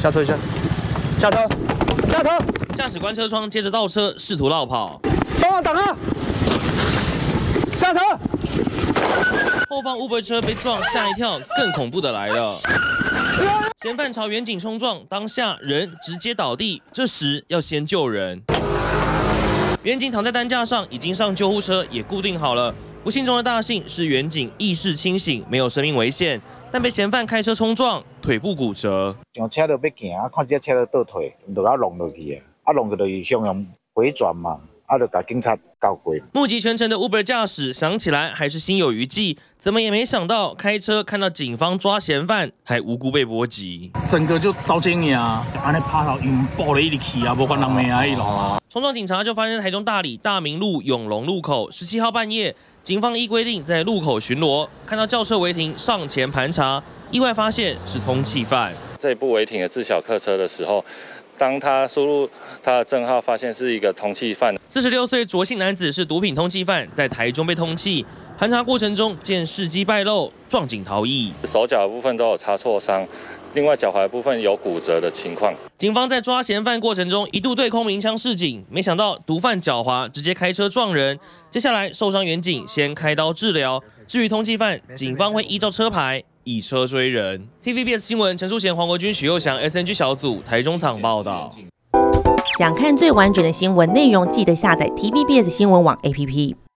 下车一下，下车，下车。 驾驶关车窗，接着倒车，试图绕跑。 帮我挡啊！下车。 后方 Uber 车被撞，吓一跳，更恐怖的来了。嫌犯朝远景冲撞，当下人直接倒地，这时要先救人。远景躺在担架上，已经上救护车，也固定好了。不幸中的大幸是远景意识清醒，没有生命危险，但被嫌犯开车冲撞，腿部骨折。 上车就要行，看这车就倒退，就要弄落去啊，弄就是向阳回转嘛。 就把警察告过。 目击全程的 Uber 驾驶想起来还是心有余悸，怎么也没想到开车看到警方抓嫌犯，还无辜被波及， 整个就遭奸呀！安尼拍头用爆了一气啊，无管人命啊一路。 冲撞警察就发生在台中大里大明路永隆路口，17号半夜，警方依规定在路口巡逻，看到轿车违停，上前盘查，意外发现是通缉犯。 这部违停的自小客车的时候。 当他输入他的证号，发现是一个通缉犯。 46岁卓姓男子是毒品通缉犯，在台中被通缉。盘查过程中见事机败露，撞警逃逸， 手脚的部分都有擦挫伤，另外脚踝部分有骨折的情况。 警方在抓嫌犯过程中一度对空鸣枪示警，没想到毒贩狡猾，直接开车撞人。接下来受伤员警先开刀治疗。至于通缉犯，警方会依照车牌。 以车追人。TVBS 新闻陈淑贤、黄国军、许佑翔 SNG 小组台中场报道。 想看最完整的新闻内容，记得下载 TVBS 新闻网 APP。